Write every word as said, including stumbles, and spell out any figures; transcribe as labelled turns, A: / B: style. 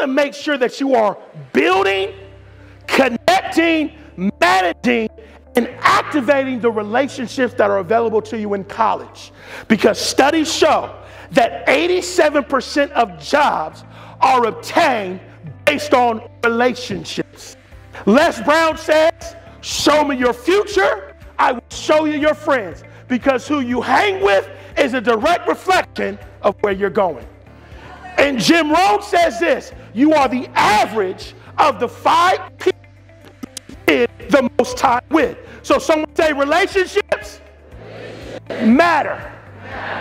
A: want to make sure that you are building, connecting, managing, and activating the relationships that are available to you in college. Because studies show that eighty-seven percent of jobs are obtained based on relationships. Les Brown says, show me your future, I will show you your friends. Because who you hang with is a direct reflection of where you're going. And Jim Rohn says this, you are the average of the five people you spend the most time with. So someone say relationships matter.